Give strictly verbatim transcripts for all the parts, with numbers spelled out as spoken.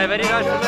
ai venit, Rașule!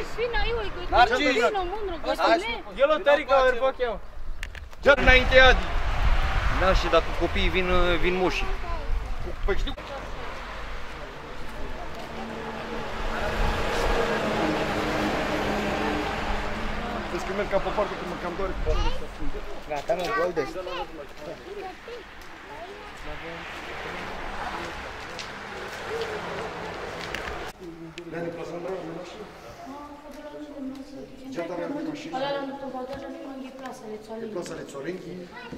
svina, evo i koji vino, mundro, gospodine. E lotărica, ori fac eu. Jar înainte Adi. Nașe, dar cu copiii vin, vin moșii. Păi știu. Vezi că merg ca pe parte, că mă cam doare. Gata, nu, gol de ăsta. Dani, plasăm bravo de mașină? Ce tare am de mașină? Ala la mă bagajă nu mă plasele țoalenghi. Plasele țoalenghi.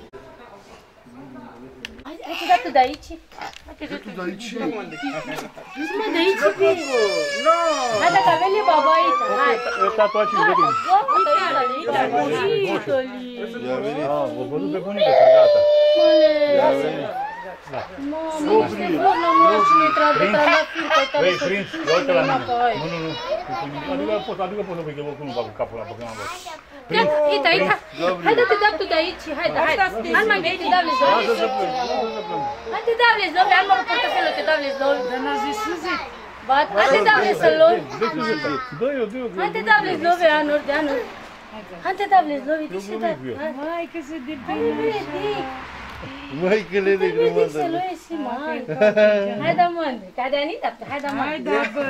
Hai te dată de aici? Tu de aici? Mă, de aici, bine. Hai dacă avem le baba aici, hai. Ăsta toace de bine. Uite, uite, uite, uite. Ia veni. Ah, vă văzut pe bunică, gata. Ia veni. Mamă, este flor la mașină, trebuie trandafir, că tare Băi, să... prinț, ia uite la mine. Nu, nu, nu. Adică pot, adică pot să văd că vă nu fac cu capul ăla, pe când am văzut. Uite, uite, hai dă-te dau tu de aici, hai, hai. Hai mai bine, te dau le zove. Lasă să plâng, Hai te dau le zove, hai mă rog portofelul, te dau le zove. Dar n-a zis să zic. Hai te dau le să lor. Dă-i-o, dă-i-o. Hai te dau le zove, anuri de anuri. Hai te dau le zove, de ce da? Mai că se de Hai bine, dic. Măi, că le de Trebuie să lui și mai. Hai da mândă, ca de Anita, hai da mândă. Hai da, bă,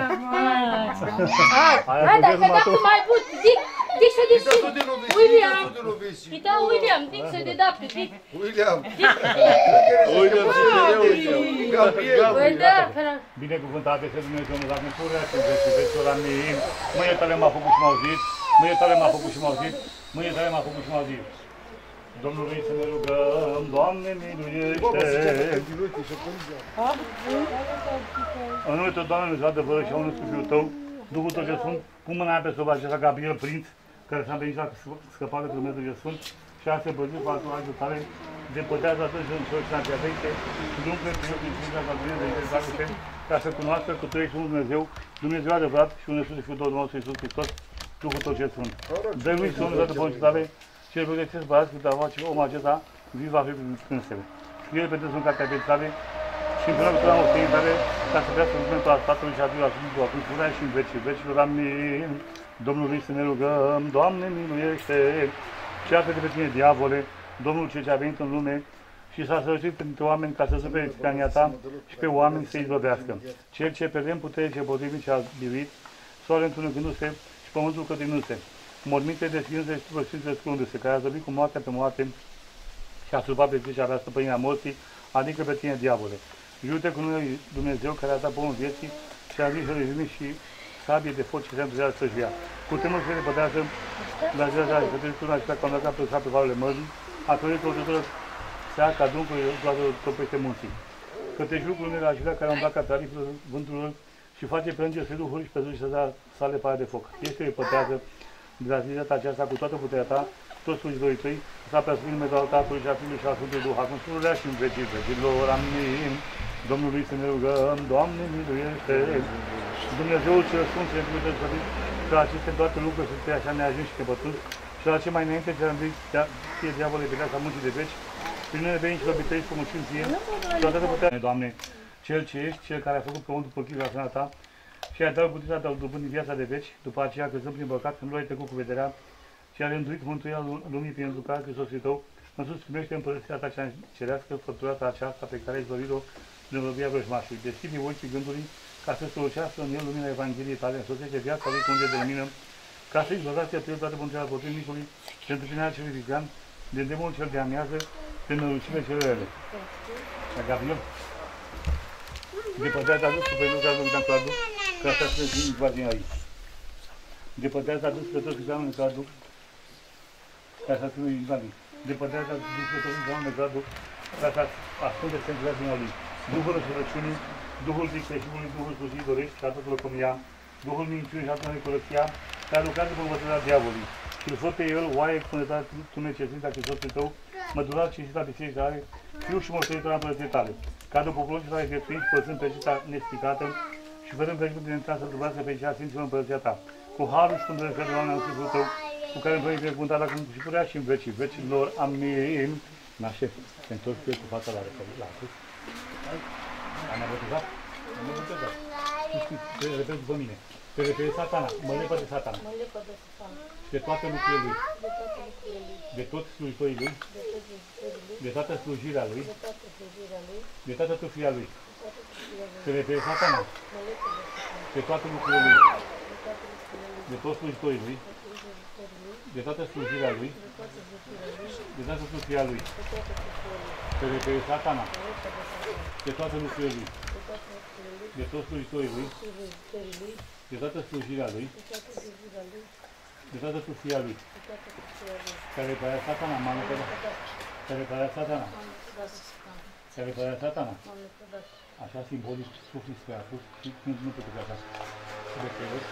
Hai da, că da tu mai but, dic, dic să dic și William. Uite, William, dic să de da, dic. William. William, Gabriel. Păi da, binecuvântate să Dumnezeu, nu dacă ne purea să vezi, vezi la mine. Mâine tale m-a făcut și m-au zis, mâine tale m-a făcut și m-au zis, mâine tale m-a făcut și m-au zis. Domnului să ne rugăm, Doamne miluiește! În numele Tău, Doamne, Dumnezeu adevărul și a unui Fiul Tău, Duhul Tău ce Sfânt, pun mâna pe soba acesta Gabriel Prinț, care s-a venit la scăpare de Dumnezeu ce Sfânt, și a se băzit cu altul tale, depătează atât în soția de avește, și nu cred că eu prin Sfința Gabriel de Interzacă-te, ca să cunoască că Tu ești un Dumnezeu, Dumnezeu adevărat și un Iisus și Fiul Tău, nostru Iisus Hristos, Duhul Tău ce Sfânt. Dă-i să nu dată poruncii Tale, cel pe care ți-ți bărați câte face omul acesta, viu va fi prin cânsele. Scrie pentru sunt cartea vieții tale și împreună cu toată moștenii tale, ca să vrea să Sfântul al Tatălui și a Fiului Sfântul, acum purea și în vecii vecilor. Amin. Domnului să ne rugăm, Doamne miluiește! Ceartă de pe tine, diavole, Domnul cel ce a venit în lume și s-a sărăcit printre oameni ca să sufere tirania ta și pe oameni să-i izbăvească. Cel ce pe vrem putere ce potrivit și a biruit, soarele întunecându-se și pământul cătindu-se. Morminte de sfințe și după sfințe scundu-se, care a zăbit cu moartea pe moarte și a surpat pe zi și avea stăpânirea morții, adică pe tine, diavole. Jute cu numele Dumnezeu care a dat pomul vieții și a zis să revimi și sabie de foc și se întâlnează să-și via. Cu temul să se repătească la ziua de azi, că trebuie să acesta că am lăsat pe sat pe valele mării, a trăit o tutură sea ca duncul toată tot peste munții. Că te jur cu numele acelea care au umblat ca tariful vânturilor și face pe înger și duhuri și pe zi și să dea sale pare de foc. Este repătează de la zileta aceasta cu toată puterea ta, toți slujitorii tăi, s-a preasfânt numele al Tatălui și a Fiului și a Sfântului Duh, acum să și în vecii vecilor. Amin. Domnului să ne rugăm, Doamne miluiește! Dumnezeul cel Sfânt și Întâlnită să fie că aceste toate lucruri să fie așa neajunși și nebătuți și la ce mai înainte ce am zis, fie diavole pe viața muncii de veci, prin noi veni și răbitări și pomășim ție și la toată puterea, Doamne, Cel ce ești, Cel care a făcut pământul după chipul asemenea ta, și ai dat puterea de a dobândi viața de veci, după aceea căzând prin păcat, când nu ai trecut cu vederea, și a rânduit mântuirea lumii prin lucrarea Hristosul Tău, în sus primește împărăția Ta cea cerească, făpturata aceasta pe care ai zărit-o din robia vrăjmașului. Deschide ochii gândului ca să strălucească în el lumina Evangheliei Tale, însoțește viața lui cu unde de lumină, ca să izbăvească pe el toate bunătatea potrivnicului și întâmpinarea celui vigan, de demon cel de amiază, prin nărucime cele rele. La Gabriel, depătează adus cu pentru că aduc dacă aduc, că asta se va din aici. Depătează adus pe toți oamenii că aduc, ca să fie invalid. Depătează adus pe toți oamenii că aduc, ca să ascunde sentirea din lui. Duhul răsărăciunii, Duhul vicleșivului, Duhul slujii dorești și a totul comia, Duhul minciunii și a totul curăția, care lucrează pe învățărea diavolului. Și îl fă pe el, oaie, până ta tu necesită Hristosul tău, mădurat și cinsta bisericii tale, fiu și moștenitor al împărăției tale. Ca după poruncii tale viețuiți, păsând pe cita nespicată și fărând pe din intrare să durească pe cea Sfinților împărăția ta. Cu harul și cu îndrăzărea de oameni în Sfântul tău, cu care îmi binecuvântat acum și purea și în vecii vecilor. Amin. Nașe, se întorc cu fața la sus. Am abotezat? Am abotezat. Repet după mine. Se referi satana, mă lepă de satana. Mă lepă de satana. De toate lucrurile lui. De toate lucrurile lui. De toți slujitorii lui. De toate slujitorii lui. De toată slujirea lui. De toată slujirea lui. De toată tufia lui. De toată slujirea lui. Se referi satana. Mă lepă de satana. De toate lucrurile lui. De toate lucrurile lui. De toți slujitorii lui. De toate slujitorii lui. De toată slujirea lui. De toată slujirea lui. De toată tufia lui. De toată slujirea lui. Se referi satana. Mă lepă de satana. De toate lucrurile lui. De toate lucrurile lui. De toți slujitorii lui. Slujitorii lui. De toată slujirea lui. De toată slujirea lui. De toată tufia lui. De toată slujirea lui. Care părea satana, m-am lepădat. Care părea satana. M-am lepădat de satana. Care părea satana. M-am lepădat. Așa simbolic sufli spre a sus și nu, nu puteți așa. Trebuie să văd.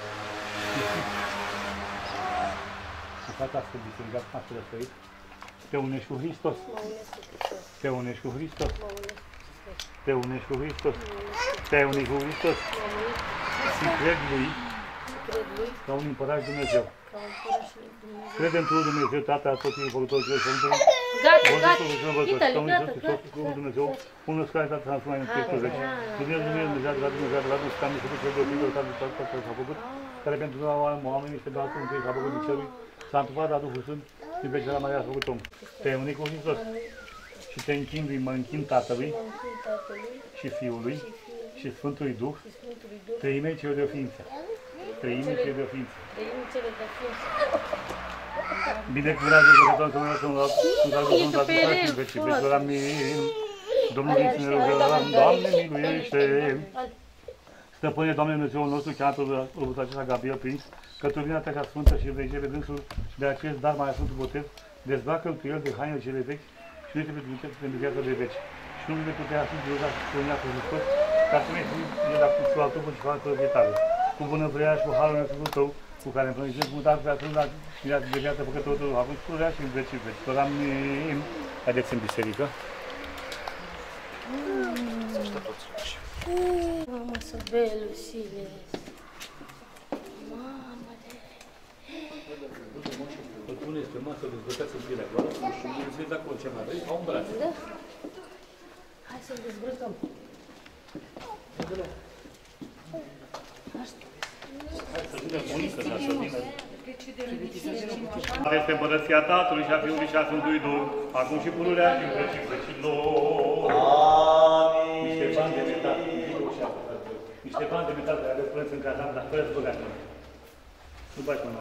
Și fata asta biserica asta răsărit. Te unești cu Hristos. Mă unesc cu Hristos. Te unești cu Hristos. Mă unesc cu Hristos. Te unești cu Hristos. Te unești cu Hristos. Mă unesc cu Și cred lui și cred lui ca un împărat Dumnezeu. ca un părăș lui Dumnezeu. Cred într-un Dumnezeu, Tatăl Atoții, Făcătorul Celor Sfântului. Gata, Bun gata. Dumnezeu, Sfântul Gita-li, Stămâni, gata, Iisus gata. Hristos, Fiul Dumnezeu, unul care s-a transformat în Fiul veci. Dumnezeu, Dumnezeu, Dumnezeu, Dumnezeu, Dumnezeu, s-a făcut cel de Fiul, s-a făcut care s-a făcut, care pentru oamenii este beatul întâi, s-a făcut din cerului, s-a întâmplat la Duhul Sfânt, din vecera Maria s-a făcut om. Te unii cu Hristos și te închin lui, mă închin Tatălui Mă închin Tatălui și Fiului și Sfântului Duh, și Sfântului Duh, trăimei cele de o ființă. Trăimei cele de o ființă. trăimii cele de ființă. Binecuvântează Dumnezeu să mă lăsăm la Sfântul Tatăl și vecii vecilor. Amin. Domnului să ne rugăm, Doamne miluiește! Stăpâne, Doamne Dumnezeul nostru, cheamă robul acesta Gabriel Prinț, căturinea ta ca sfântă și vegele dânsul de acest dar mai sfântul botez, dezbracă-l cu el de hainele cele vechi și nu-i trebuie pentru viața de veci. Și nu-i putea fi Dumnezeu și Sfânia cu Hristos, ca să mergi de la cu al tău și cu altă vietare. Cu bunăvoia și cu harul Dumnezeu tău, cu care împlănițesc mutați pe atunci de viață păcătorul tău, acum pururea și în vecii veci. Amin. Haideți în biserică. Mamă, să bei, Lucile. Mamă de... Îl puneți pe masă, dezbrăcați în pielea goală și îl veți da acolo ce mai vrei, au un braț. Da? Hai să-l dezbrăcăm. Hai să vină Monica, dar să vină. Mare este împărăția Tatălui și a Fiului și a Sfântului Duh, acum și pururea și în vecii vecilor. Amin. Niște bani de metal, niște bani de metal care le puneți în cazan, dar fără să băgați mâna. Nu bagi mâna.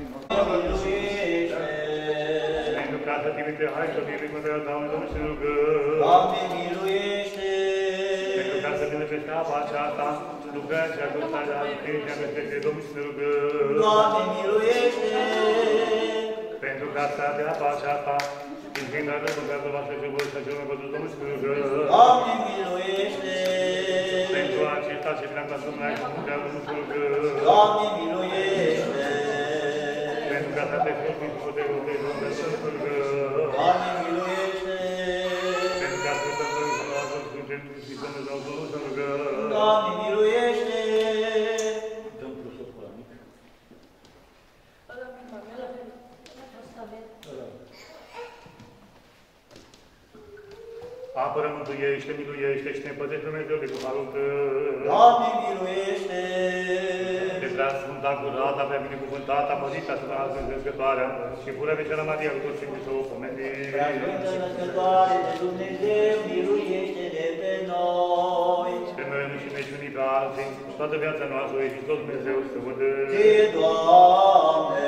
Pentru ca să trimite, hai să fie binecuvântarea ta, Doamne, și ne rugăm. Doamne, miluiește! Pentru ca să vină peste apa aceasta, lucrarea și acostarea Sfinții Amestece, Domnul, și ne rugăm. Doamne, miluiește! Pentru ca să de apa aceasta, din fiecare dată, pentru că voastră ce vor să cel mai văzut, Domnul, și ne rugăm. Doamne, miluiește! Pentru acesta și prea ca să mai și putea, Domnul, și ne rugăm. Doamne, miluiește! Pentru ca să te fie cu puterul de Domnul, și ne rugăm. Doamne, miluiește! Pentru ca să te fie cu puterul de Domnul, și ne rugăm. Doamne, miluiește! Dăm plusul ăla mic. Apără, mântuiește, miluiește și ne păzește Dumnezeu de cu harul Tău. Doamne, miluiește! De prea sfânta curată, prea binecuvântată, păzită să vă Născătoarea și pură Vecera Maria cu toți Sfinții să o pomenim. Prea Sfântă Născătoare de Dumnezeu, miluiește-ne pe noi! Pe noi înșine și unii pe alții, toată viața noastră, e Hristos Dumnezeu să vă dă. Ție, Doamne!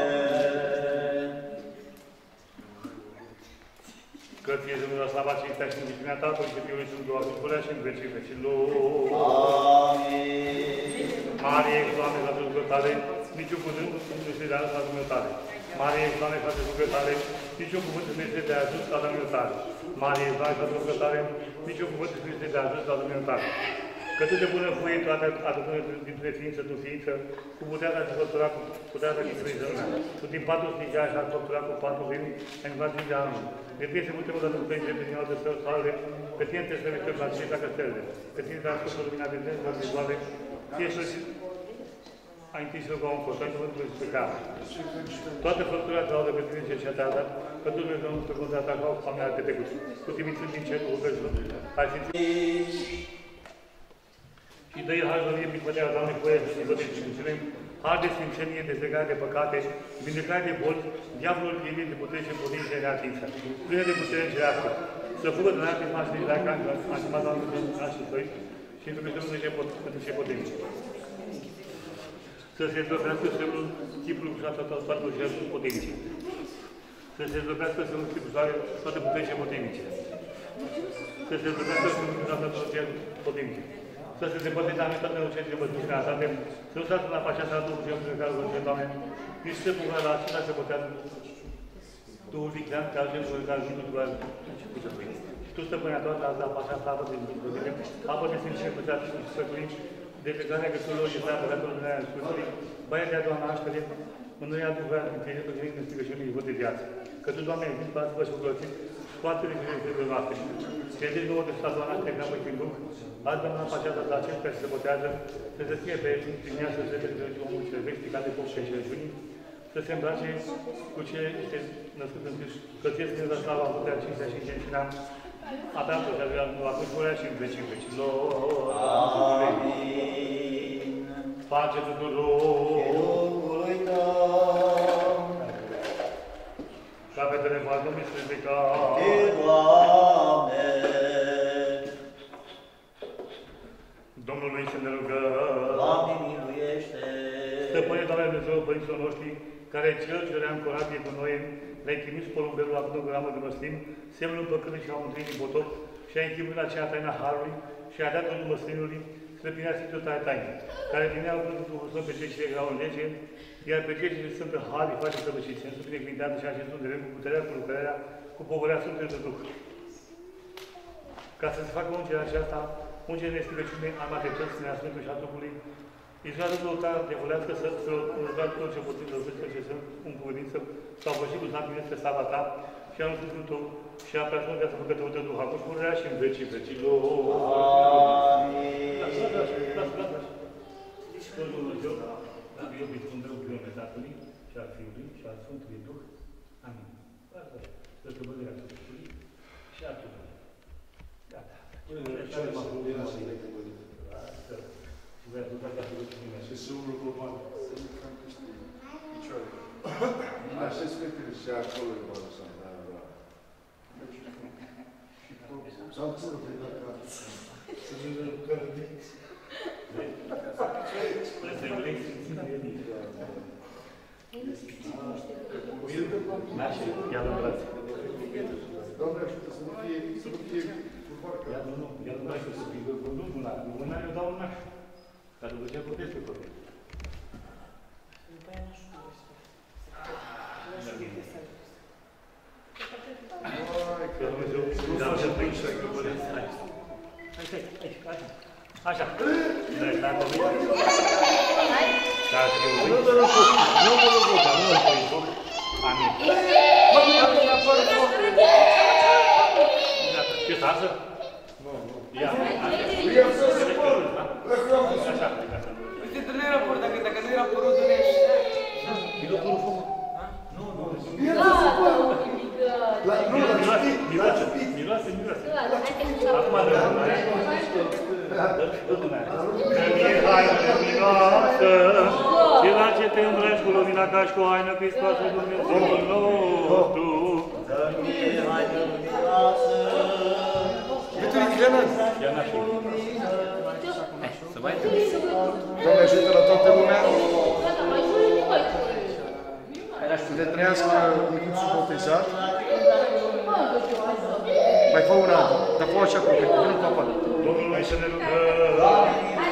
Că ție Dumnezeu slava cinstea și înțelepciunea Tatălui și Fiului și Sfântului acum purea și în vecii vecilor. Amin. Mare ești, Doamne, la Dumnezeu tale, niciun cuvânt nu este de ajuns la Dumnezeu tale. Mare ești, Doamne, la Dumnezeu tale, niciun cuvânt nu este de ajuns la Dumnezeu tale. Mare ești, Doamne, la Dumnezeu tale, niciun cuvânt nu este de ajuns la Dumnezeu tale. Că tu de bună voie toate adunând dintre ființă, tu ființă, cu puterea de făptura, cu puterea de Dumnezeu. Tu din patru sticea și a făptura cu patru vini, în față de anul. De tine se multe mădată cu plângere de din alte sale, pe tine te slăvește la cei dacă stele. Pe tine te-a scos lumina de tine, la vizuale, ție și ai întâi să rugăm un fost, ai cuvântul și pe care. Toată făptura te laudă pe tine ce și-a dat, că tu Dumnezeu nu te contra ta ca o familie de tecut. Cu trimițând din cer, cu rugăciuni, ai simțit. Și dă-i har să fie prin puterea Doamne, voie să-i vădești și har de sfințenie, dezlegare de păcate, vindecare de boli, diavolul pierdit de putere și împotriva neatinsă, plină de putere îngerească, să fugă de la prisma și de la care a stimat Doamne pentru nașul Săi și pentru Hristos pentru ce potrivnice. Să se zdrobească semnul chipului cu șapte toate jertful potrivnice. Să se zdrobească semnul chipul toate putere și potrivnice. Să se zdrobească semnul cu șapte toate jertful potrivnice. Să se depăteze toate nelucențele văzute în sănătate, să nu stați la pacea sa Duhul Sfânt care vă întreb, Doamne, nici să se bucură la acesta se botează Duhul Viclean, care ajunge cu care ajunge cu care și tu, stăpânea toată, azi la pacea slavă de Dumnezeu, apă de sfințire cu cealaltă și sfătului, de plecarea găsurilor și slavă, păcatul de aia Sfântului, baia de a doua naștere, mânăria Duhului Sfântului, pe cine câștigă și unii vot de viață. Că tu, Doamne, ai zis, pasă-vă și bucurățiți, scoate-le și viețile noastre. Credezi nouă de stat doamna, te grabă prin Duh, azi dăm la pacea ta la acest care se botează, să se fie pe prin ea să se vede de omul cel vechi, stricat de foc și înșelăciunii, să se îmbrace cu ce este născut în Cristi, că ție să ne dă slava, puterea, cinstea și încercina, a ta tot avea la cultura și în vecii vecilor. Amin. Pace tuturor. Capetele mari, nu mi se ridica. Doamne! Domnului să ne rugăm. Doamne, miluiește! Stăpâne, Doamne Dumnezeu, părinților noștri, care Cel ce le-a încorat cu noi, le-ai trimis porumbelul la până gramă de măslim, semnul păcării și a mântuit din potop, și a închipuit acea taina Harului, și a dat Domnul măslinului, să le primea Sfântul tale taine, care primeau Duhul Sfânt pe cei ce erau în lege, iar pe cei ce sunt în har, îi face săvârșiți, în suflet binecuvântează și acestul de cu puterea, cu lucrarea, cu povărea Sfântului de Duh. Ca să se facă ungerea aceasta, ungerea de stricăciune a maternității, a Sfântului și a Duhului, Izraelul ta de volească să urmea tot ce puțin de lucruri ce sunt în cuvânință, s-au văzut cu znak binesc pe slava ta și anul Sfântul tău și a preasă viață făcătoare de Duh, acum și pururea și în vecii vecilor. Amin. Lasă, lasă, lasă, lasă. Domnul Dumnezeu, dacă eu îi spun rău pe Tatălui și al Fiului și al Sfântului Duh. Amin. Lasă, să te bădea Sfântului și al Duhului. Gata. Și sumul global. Picioare. Așa spetele și acolo e bără să-mi dea la... Sau țără pe dacă... Să ne dă care de... Să ne vrei simțit de el. Nașe, ia la brațe. Doamne ajută să nu fie... să nu fie... Ia nu, nu, ia nu brațe să fie. Nu mâna, mâna eu dau un naș. Ca după ce copesc pe copil. Că Dumnezeu îți dau ce prin și că părinți. Hai, hai, hai, hai. Așa. Dai, stai pe mine. Ca să eu uit. Nu mă rog, nu mă rog, nu mă rog. Amin. Ce tasă? Nu, nu. Ia. Ia să se spun. Așa. Uite, nu era pur, dacă nu era purul, nu ești. E doctorul foc. Nu, nu. Miroase, miroase, miroase, miroase. Acum dă lumea. Dă lumea. Că mie haină de miroasă, și la ce te îmbrăci cu lumina ca și cu haină Hristoasă Dumnezeul nostru. Că mie haină de miroasă, Iana și Să mai te Doamne ajută la toată lumea. Să ne trăiască micuțul botezat. Mai fă una altă, dar fă așa cu nu cu apa. Domnului să ne rugăm.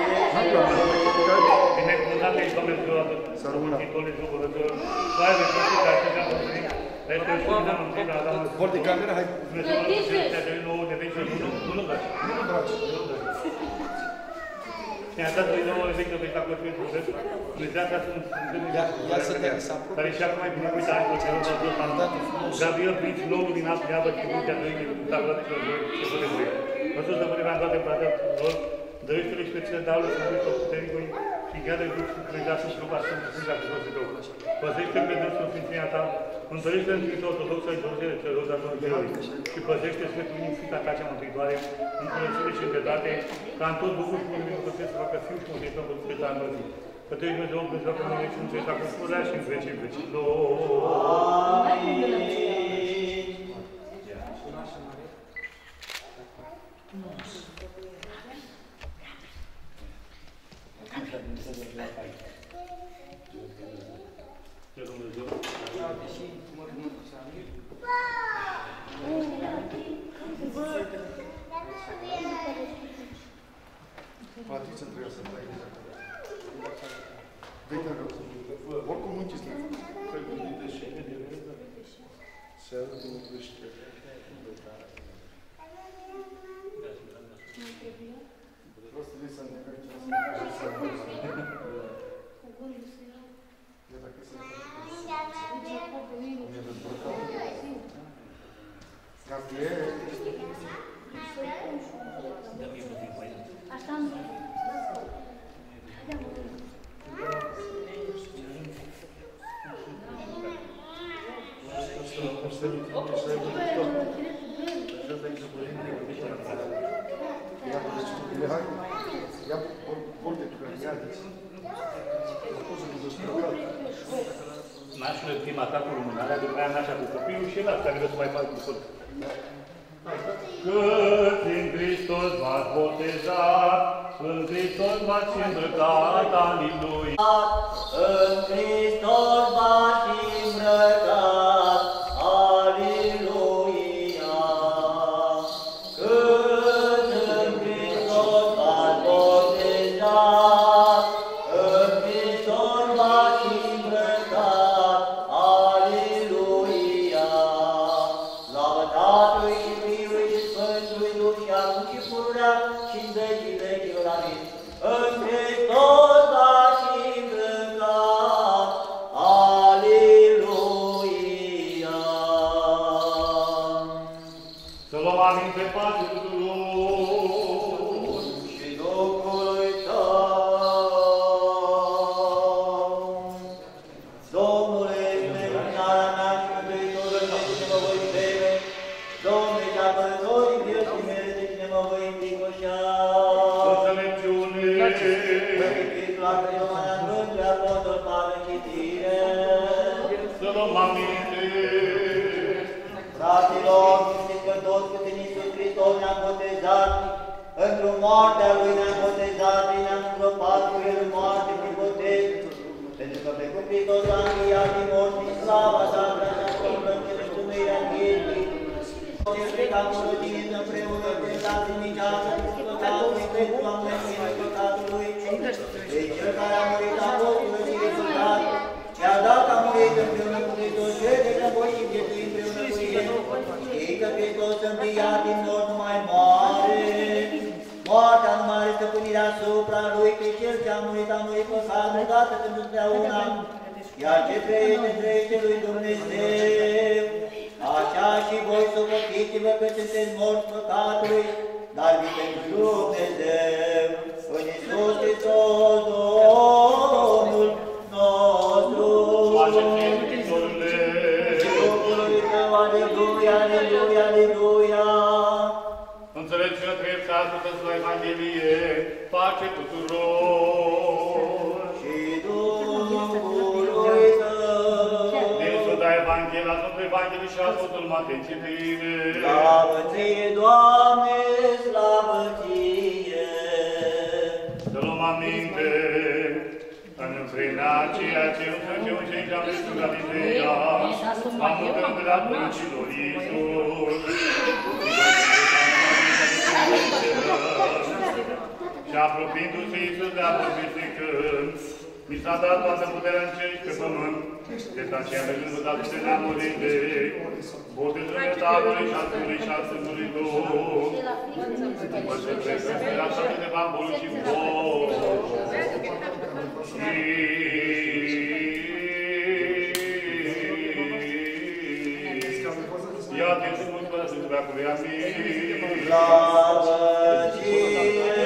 Binecuvântat ești, Doamne, Să rămână. Mântuitorul Dumnezeu, Slavă de Dumnezeu, care te-a mântuit, este și din anunțit la Adama. Vor de cameră, hai. Dumnezeu te-a dărit nouă de veci, nu nu braci. Nu mă braci. Ne-a dat lui nouă de veci, de veci la Cătălin Dumnezeu. Dumnezeu a să Ia să te să apropie. care și acum mai bine uita în Cătălin Dumnezeu, am dat Gabriel, Prinț, nou luminat, neavă, și nu te-a dărit de tabla de celor doi, ce fără voi. Măsus de mâine mi-am dat de plată lor, dărește-le și pe cele daule să nu uită puternicului și gheadă-i Duh și crădească și rupa Sfânt și Sfânta Hristos de Tău. Păzește-l pe Dumnezeu în Sfințenia Ta, întărește-l în Sfinția Ortodoxă și Dumnezeu de celor datori Cerului și păzește Sfântul Inim Sfânta Ta cea Mântuitoare, în curățire și în dreptate, ca în tot Duhul și Bunul Dumnezeu să facă Fiul și Mântuitor Sfântul Sfânta Înălții. Că te-ai Dumnezeu Dumnezeu că mâine și nu ți-ai dacă spurea și în vecii vecilor. Amin. Fatiță trebuie să trăi. Vede rău. Oricum închis la se arătă un crește. Vreau să vezi să ne mergi să ia dacă se ne dezbrăcăm. Gabriel. Așa nu. Ia volte tu care ia-ți. Nașul prima ta cu lumânarea, după aia nașa cu copilul și el asta care să mai fac cu tot. Cât în Hristos v-ați botezat, în Hristos v-ați îmbrăcat, aleluia. În Hristos v-ați îmbrăcat, aleluia. Cât în Hristos v-ați botezat, în Hristos v-ați îmbrăcat, aleluia. Slavă Tatălui și Fiului și Sfântului Duh și acum și pururea și în vecii vecilor. Amin. În Hristos v-ați îmbrăcat, aleluia. Să luăm aminte pace tuturor. Și Duhului tău. Domnule, lumânarea mea și mântuitorul meu, cine mă voi teme, Domnule, te apărătorii vieții mele, de cine mă voi înfricoșa. Înțelepciune. Să luăm aminte. Fraților, știți că toți cât în Iisus Hristos ne-am botezat, într-o moartea Lui ne-am botezat, și ne-am îngropat cu El în moarte prin botez, pentru că precum Hristos a înviat din morți din slava sa, vrea să ascultăm celăștumirea vieții. Cel pe ca curățit împreună cu dați miceasă cu păcatului, pentru a mântuirea păcatului. Deci Cel care a murit a fost curățit rezultat, și a dat a murit împreună cu Hristos, crede că voi și viețui împreună cu El. Știi că Hristos înviat din morți nu mai moare, moartea nu mai are stăpânirea asupra Lui, că Cel ce a murit a murit păcatul, dată pentru totdeauna, iar ce trăiește, trăiește Lui Dumnezeu. Așa și voi socotiți-vă că sunteți morți păcatului, dar vii pentru Dumnezeu, în Iisus Hristos, Domnul nostru. Pace ție, Mântuitorule. Și Duhului tău, aleluia, aleluia, aleluia. Înțelepciune trebuie ascultă la Evanghelie, pace tuturor. Și Duhului tău. Din Sfânta Evanghelie, Sfântul Evanghelie și Sfântul Matei, citire. Slavă ție, Doamne, slavă ție. Să luăm aminte, în vremea aceea ce înțelege un cei ce-am văzut Galileea, am mutăm de la pruncilor Iisus. Și apropiindu-se Iisus de-a vorbit zicând, mi s-a dat toată puterea în cer și pe pământ, de aceea mergând vă dați de neamurile, botezul Tatălui și al Fiului și al Sfântului Duh, vă să presăți de la toate de bambul și voi. Ia-te și mult până să-ți vrea cu vea mie. Slavă ție,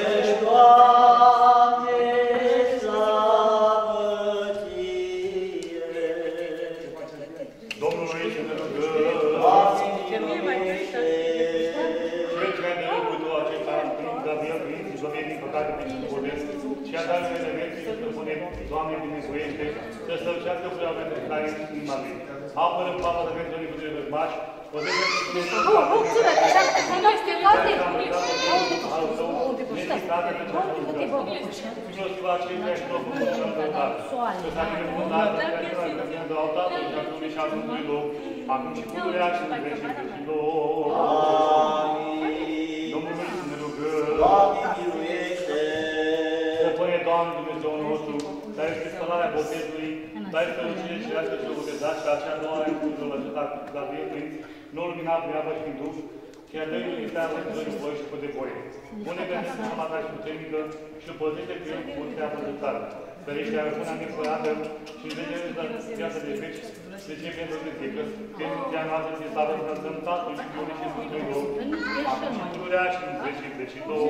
Doamne, slavă ție. Domnului și ne rugăm. Doamne, miluiește. Cel care ne rugă tu acesta, prin Gabriel, prin și să din păcate, prin Dumnezeu, și a dat să ne vieții să punem Doamne, binevoiește, să stărucească vreau de care în inima lui. Apără papa de pentru licurile răzmași, păzește cu Dumnezeu. Nu, nu, ține, să nu știu toate. Al său, necesitate de ce să lucrăm. Milostiva cei care și locul în căutare. Să s-a binecuvântat, să se acela că vine de al Tatălui și al Fiului și al Duhului Loc, acum și pururea și în vecii vecilor. Amin. Domnului să ne rugăm. Doamne, miluiește! Stăpâne, Doamne, Dumnezeu nostru, care este spălarea botezului, dai strălucire și rească și o botezat și acea doua în cuvântul lăsat al Gabriel Prinț, nu lumina prin apă și prin duh, și a dăi lui Istează cu doi voi și cu de voie. Pune pe mine sama ta și puternică și îl păzește cu el cu puterea păzătoare. Ferește a răpâna nefărată și învegere de viață de veci, de ce pentru Dumnezeu, că Sfinția noastră se slavă să înălțăm Tatăl și Fiul și Sfântul Loc, acum și pururea și în vecii vecilor.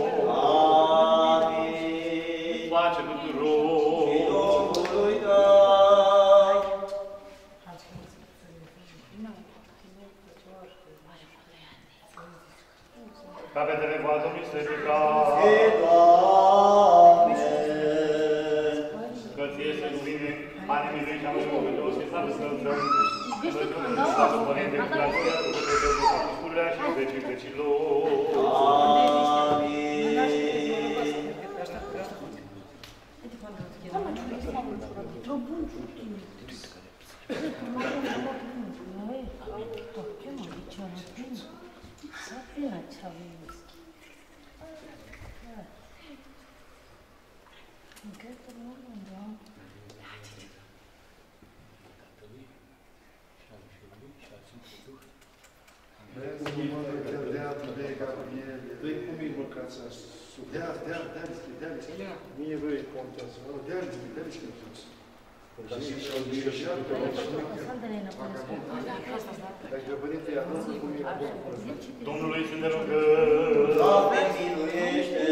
Amin. Pace tuturor! Și Domnului tău! Capetele voa Domnului să ridica, E, Doamne! că ție se cuvine, animii veci am lui Dumnezeu, și slavă să înălțăm, Dumnezeu, Sfântul Părinte, cu Dumnezeu, cu Dumnezeu, cu pururea și în vecii vecilor. Amin. Dă-i cu mine măcați asta. Dea, dea, dea, dea, dea. Mie vă e contează. Dea, dea, dea, dea. Domnului să ne rugăm. Doamne, miluiește!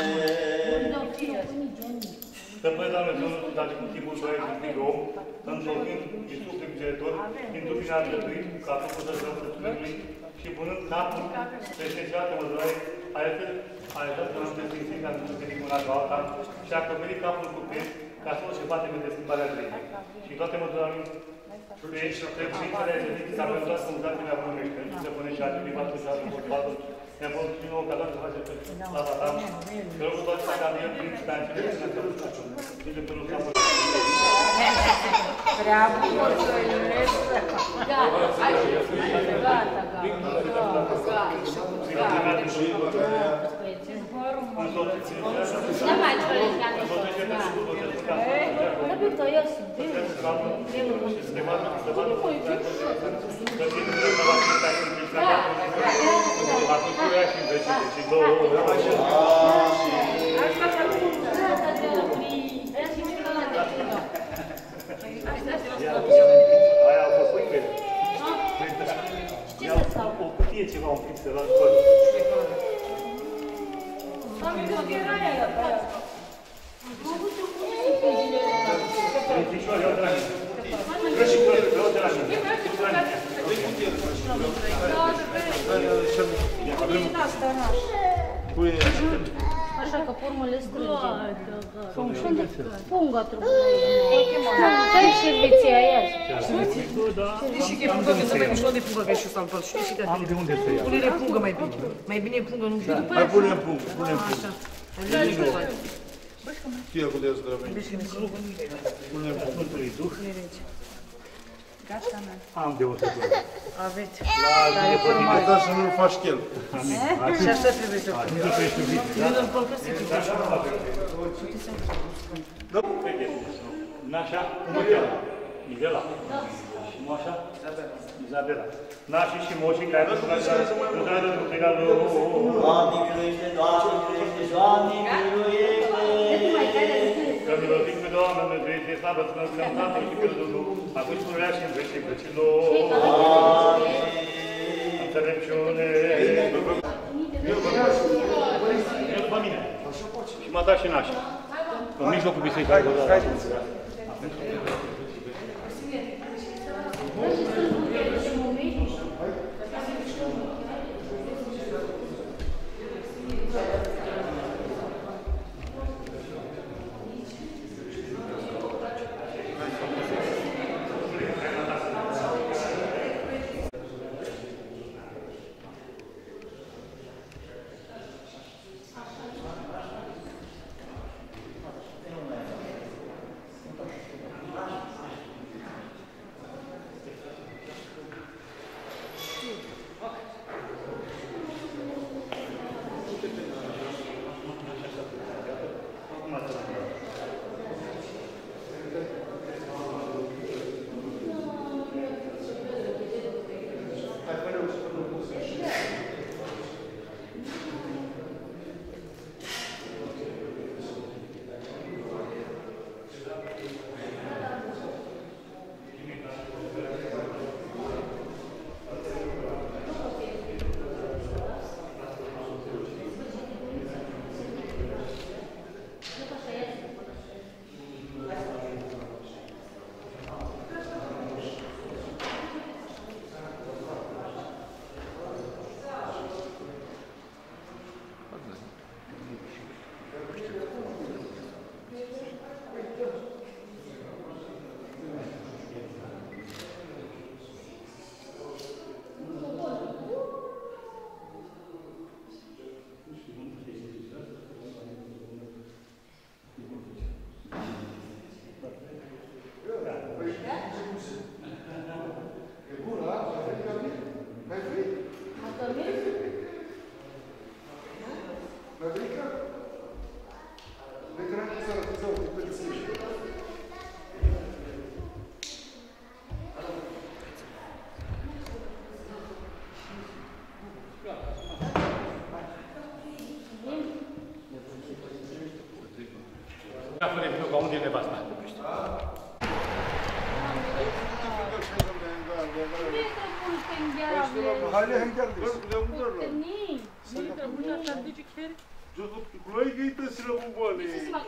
Stăpâne, Doamne, Dumnezeu, dar cu timpul Băiesc în fiul om, înțolgind Iisus Primigenitor, din lumina alătuit, ca făcut să rău Sfântului și punând capul peste cealaltă măzărai, a iertat că nu te sfințim ca să nu te fim una ca alta și a acoperit capul cu piept, ca să orice poate de schimbarea lui. Și toate măzăranii pe trebuințele exerciții ca pentru toate comunitățile apunește, și se pune și a trimis patru și a trimis patru, ne-a fost și nouă ca doar să face pe slava ta, că rugul toate să ca el prin stanțile și ne-a călăsat. Și de până la Prea mulțumesc! Da, hai și gata, Nu mai ciolesc, Trebuie to eu sunt. Aia a fost uite. O cutie ceva un pic de la școală. Frățișoare, iau de la mine. Frățișoare, iau de la mine. Așa că formele strânge. Punga trebuie. Ce-i șerveția aia? Știi că e pungă, că se mai mișcă de pungă, că e și ăsta în păl. Știi că Am de unde să iau. pune-le pungă mai bine. Mai bine pungă, nu știu. Hai punem pungă, punem pungă. Așa. Fie cu de zdrăveni. Punem pungă. Duh. Gata, mea. Am de o să pun. Aveți. Dar e părinte, să nu-l faci chel. Și așa trebuie să faci. Nu trebuie să vii. Eu nu-l păl că se pică. Nașa, cum o cheamă? Miguela. Și moașa? Izabela. Nașii și moșii care nu dă de puterea lor. Doamne, miluiește, Doamne, miluiește, Doamne, miluiește! Că milosit pe Doamne, Dumnezeu, este slavă să înălțăm Tatăl și pe Dumnezeu, acum și pururea și în vecii vecilor. Înțelepciune! Eu după mine. Și m-a dat și nașa. În mijlocul bisericii. Ca unde e nevasta? Hale hangar dis. Kulay giydi sıra bu böyle.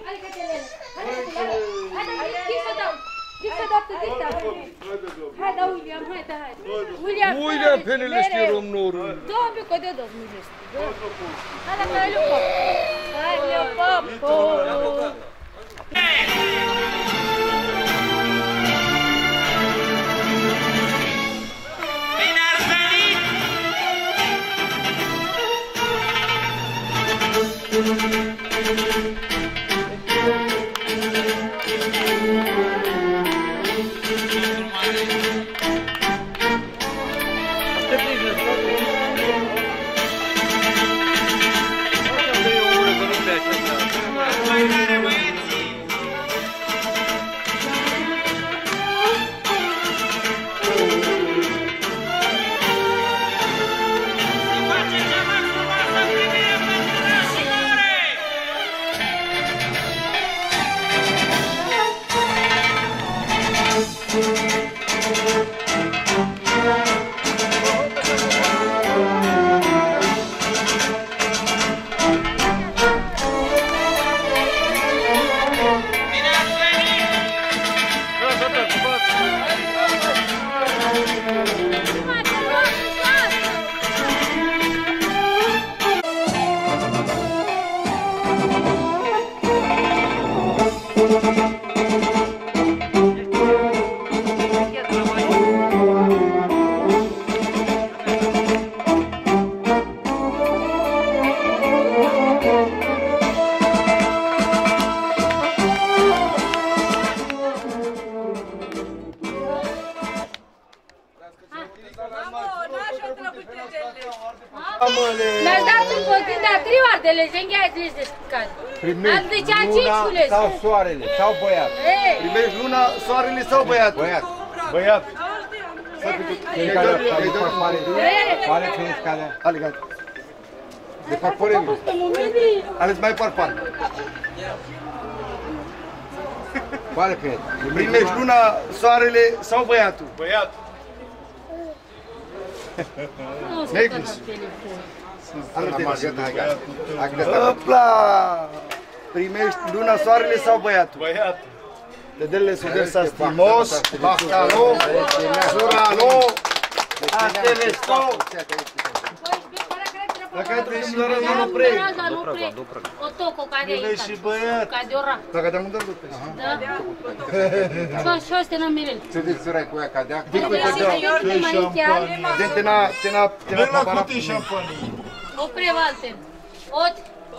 هذا ويليام هذا هذا ويليام William penelesti romnuru. Două pică de dos mujesti. Hala că e lupo. Hai lupo. Mi-ați dat un potin de trei ori de lezenghi, ați zis de scări. Primești luna sau soarele, sau băiat. Primești luna, soarele sau băiat? Băiat. Băiat. Cine care pare că ești calea. Ale gata. De fac poremi. Ales mai parpan. Pare că ești. Primești luna, soarele sau băiatul? Băiat. Necklace. Hopla! Primești luna, soarele sau băiatul? Băiatul. Dedele Sudesa Stimos, Bacalo, Suralo, Astelesto. Dacă ai trăit doar în anul prei. O toco care e Primești și băiat. Ca de ora. Dacă te-am întâlnit pe Da? Și ăsta n-am mirel. Ce de țărai cu ea ca dea? Gente na, tena, tena preparat. O prevalten. Ot.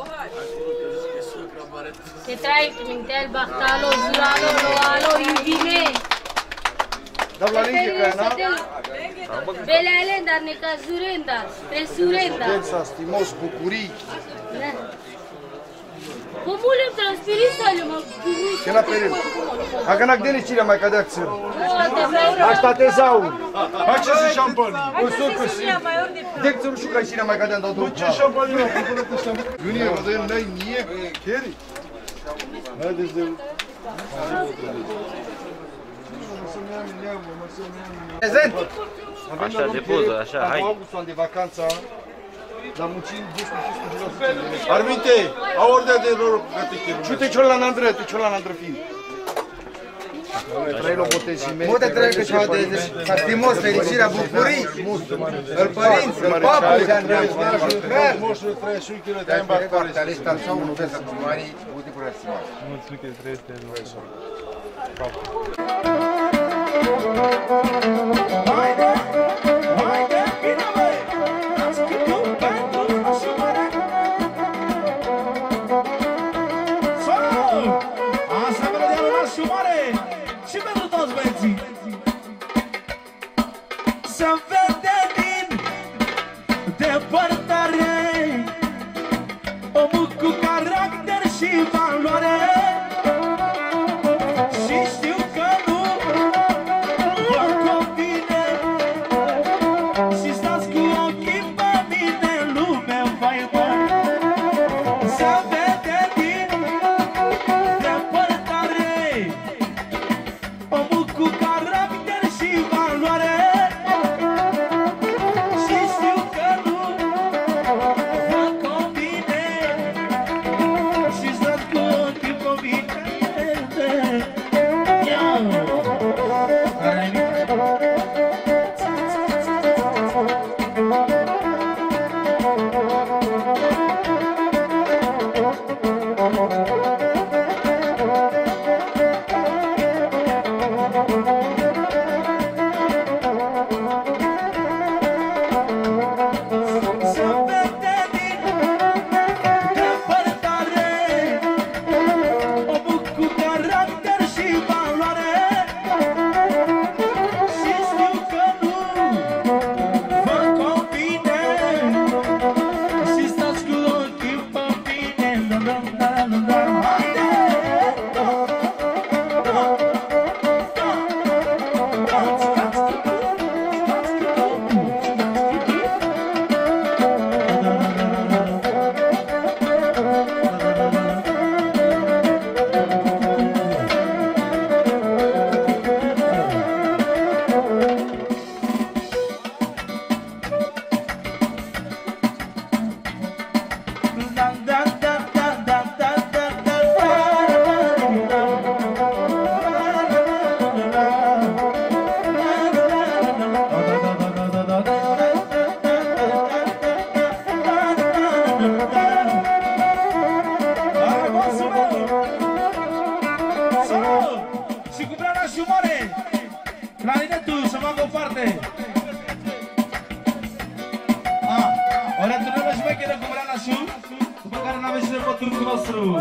Se trai mintel bahtalo, zuralo, loalo, iubime. Dar la linge ca na. Bele alenda, neca zurenda, presurenda. Densa, stimos, bucurii. Pomulem transpirisale, mă. Ce la peril. Dacă n-ac de nici mai cadea țăr. O, Asta te zau. Hai ce și șampanii. O sucă și. Dec țărul și ca și mai cadea în dau ce șampanii nu până te șam. Gânie, mă dă n-ai nie. Cheri. Haideți de Prezent! Așa, de poză, așa, hai. Am avut un de vacanță, dar muncim douăsprezece la Arminte, a ordea de rog, ciute ciola în andră, te ciola în andră fiind. Trei lobotezime. Multe trei că ceva de stimos, fericirea, bucurii. Îl părinți, îl papul. Moșul trei suichile de ambar care este. Aresta sau nu vezi cu mari, uite cu răsima. Mulțumesc că trei este nu. Haide, haide, bine măi! Ați câtul pentru asumare! Sau! Asta e melodia lui asumare! Și pentru toți băieții! Se vede din depărtare omul cu caracter și valoare. Și știu că nu vor copii cine pe turcul nostru.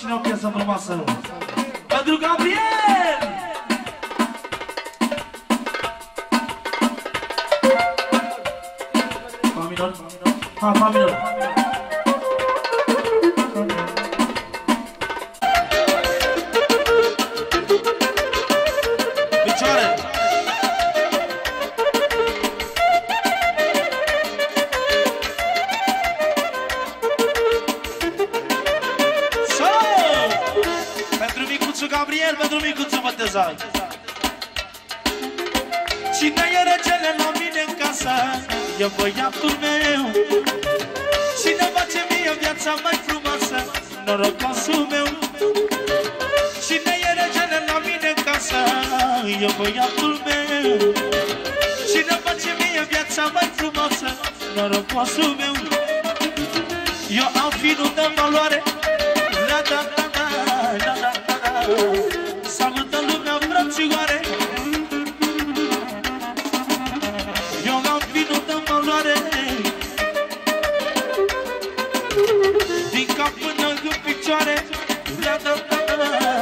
cine o piesă frumoasă. Pentru Gabriel! Fa minor? Ha, fa minor. Picioare! Gabriel, pentru micuțul botezat. Cine e regele la mine în casă? E băiatul meu. Cine face mie viața mai frumoasă? Norocosul meu. Cine e regele la mine în casă? E băiatul meu. Cine face mie viața mai frumoasă? Norocosul meu. Eu am finul de valoare. La da da da da da. Salută lumea, frățioare. Eu am vinul de valoare. Din cap până în picioare. Da, da, da, da.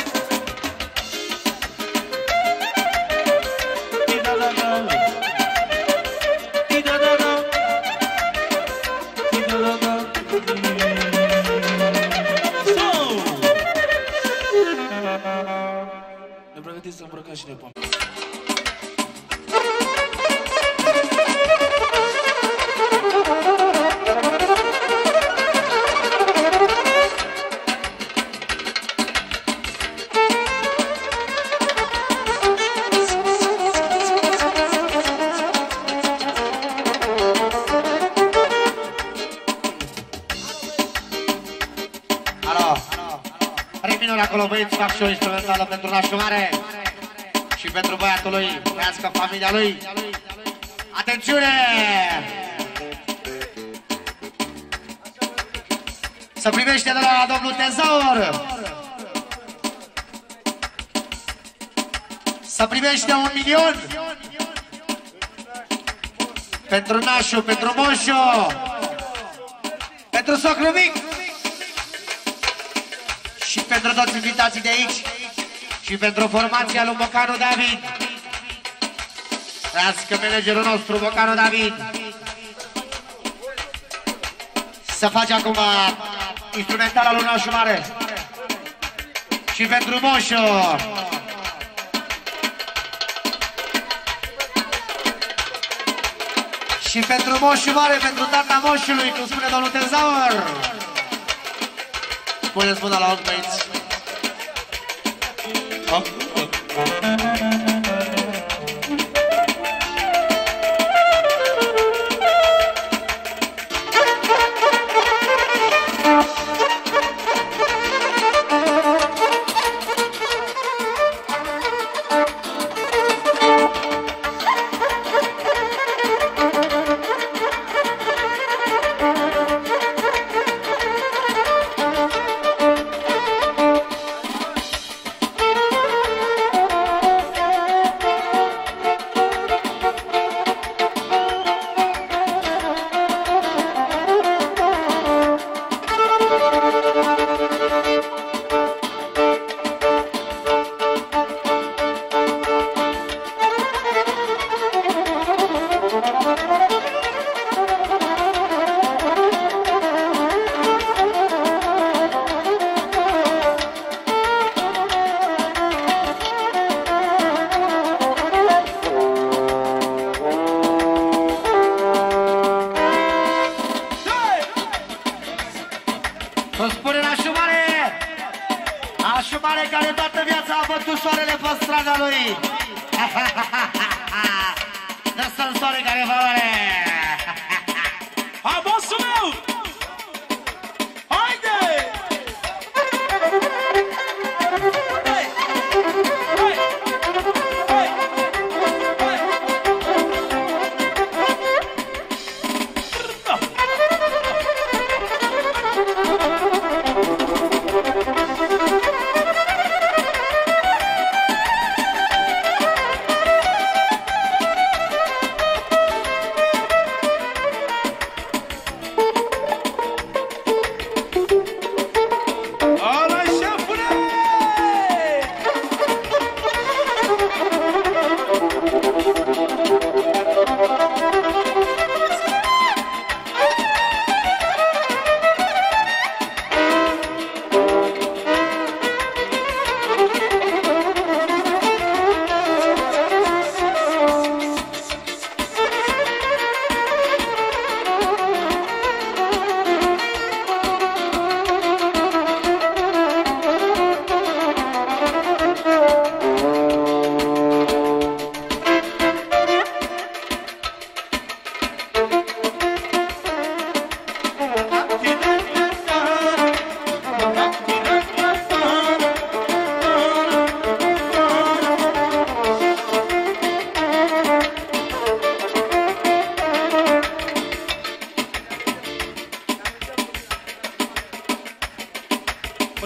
Da, da, da. Da, da, da. Da, da, da. Ne pregătiți să îmbrăcăm și ne pom. Acolo băieți fac și o instrumentală pentru nașul mare și pentru băiatul lui, trăiască familia lui. Atențiune! Să primește de la domnul Tezaur. Să primește un milion pentru nașul, pentru moșu, pentru socru mic. Și pentru toți invitații de aici și pentru formația lui Bocanu David. Trească managerul nostru, Bocanu David. Să face acum instrumentala lui nașul mare. Și pentru moșu. Și pentru moșul mare, pentru tata moșului, cum spune domnul Tezaur. Puneți mâna la ochi, băieți.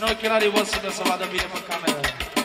Până ochelarii voastre să vadă bine pe cameră.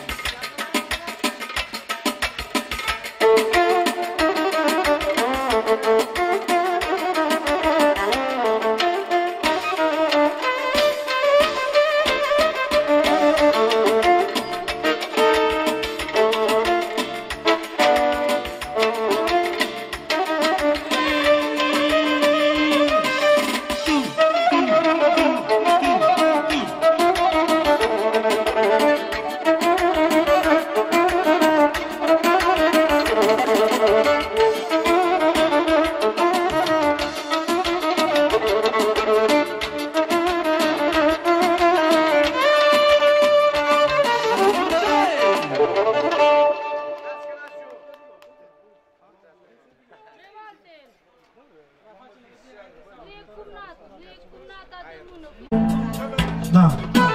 Da.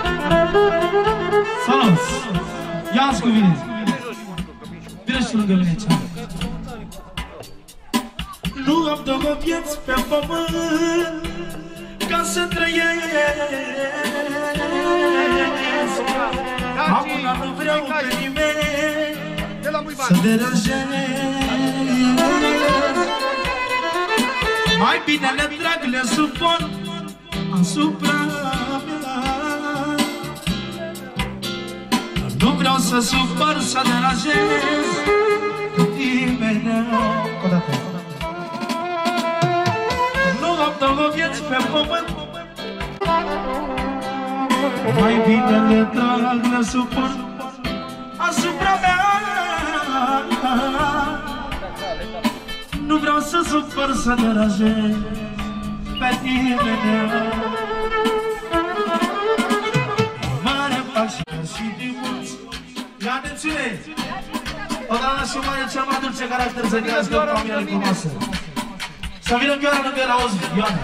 Salut! Ia-ți cu mine! Vine și lângă mine aici. Nu am două vieți pe pământ ca să trăiesc. Acum nu vreau pe nimeni să deranjez. Mai bine le trag, le suport asupra mea. Nu vreau să supăr, să deranjez nimeni. Nu am două vieți pe pământ, mai bine le trag, le supăr asupra mea. Nu vreau să supăr, să deranjez pe nimeni. Mare fac și și din mulți. Ia atențiune! Odată și mai e cel mai dulce caracter să crească o familie frumoasă. Să vină Ioana lângă la auzi, Ioana.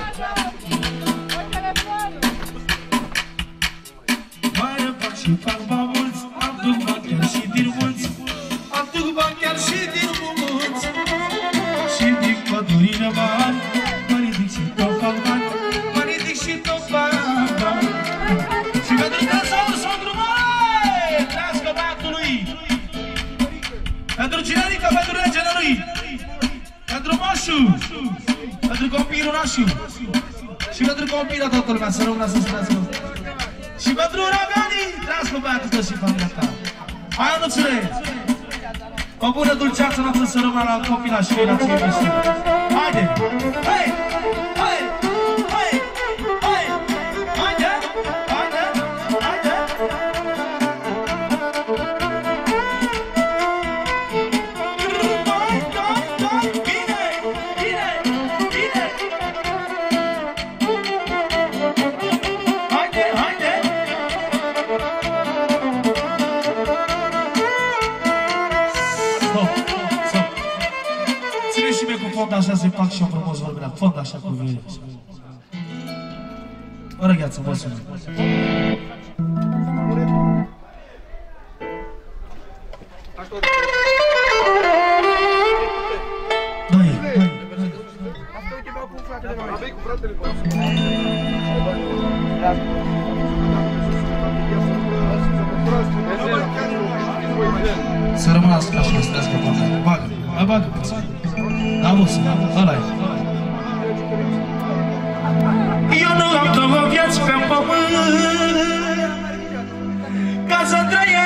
Mare fac și fac mai mulți, am duc bani chiar și din mulți. Am duc bani chiar și din mulți. Și din pădurile mari, mă ridic și tot fac bani, mă ridic și tot fac bani. Și pentru Dumnezeu s-o drumai, trească băiatului. Pentru Cinerica, pentru regele lui. Pentru Moșu. Pentru copilul nașu. Și pentru copila toată lumea, să rămână să se trească. Și pentru Raganii, trească băiatul tău și familia ta. Hai, Anuțule! O bună dulceață noastră să rămână la copila și la cei miști. Haide! Hai! Hai! Hai! Hai! Haide! Haide! Haide! Bine! Bine! Bine! Haide! Haide! Stop! Stop! Ține și mie cu fond așa să-i fac și eu frumos vorbirea. Fond așa cu mine. O răgheață, vă sună. Doi, doi. Să rămânească așa, să trească pe mine. Bagă, mai bagă puțin. Da, vă sună, ăla-i. Eu nu am două vieți pe pământ ca să trăiesc.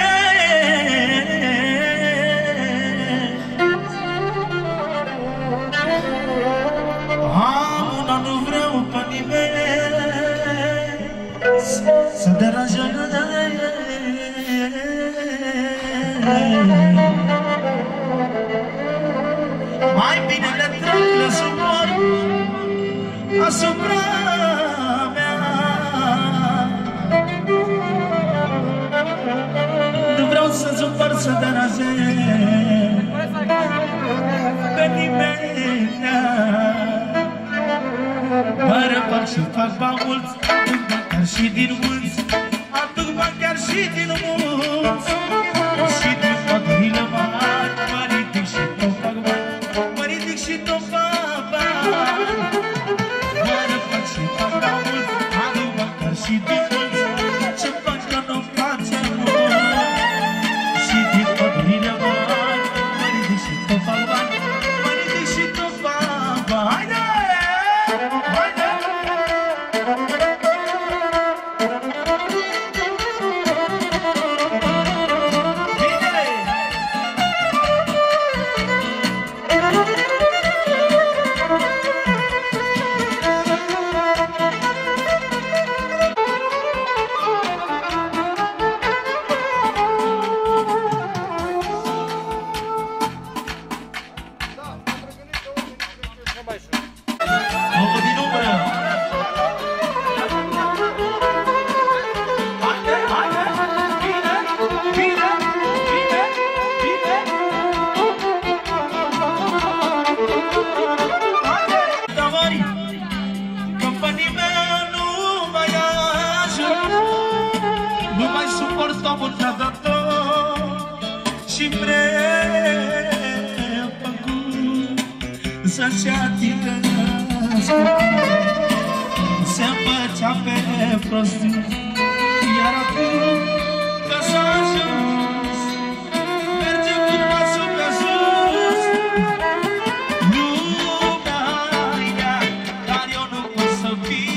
Am una, nu vreau pe nimeni să deranjez. Mai bine le trag, le suport asupra mea. Nu vreau să supăr, să deranjez pe nimeni. Mă răpăr și fac bani mulți, aduc bani chiar și din mulți. Aduc bani chiar și din mulți. Și din pădurile mari, mă ridic și tot fac bani, mă ridic și tot fac bani. Mă răpăr și fac bani mulți, aduc bani chiar și din mulți. nimeni nu mai ajuns. Nu mai suport omul trădător și prefăcut să-și atingă scopul. Se împăcea pe prostii, iar acum că s-a ajuns, merge cu pasul pe sus. Lumea ia, dar eu nu pot să fiu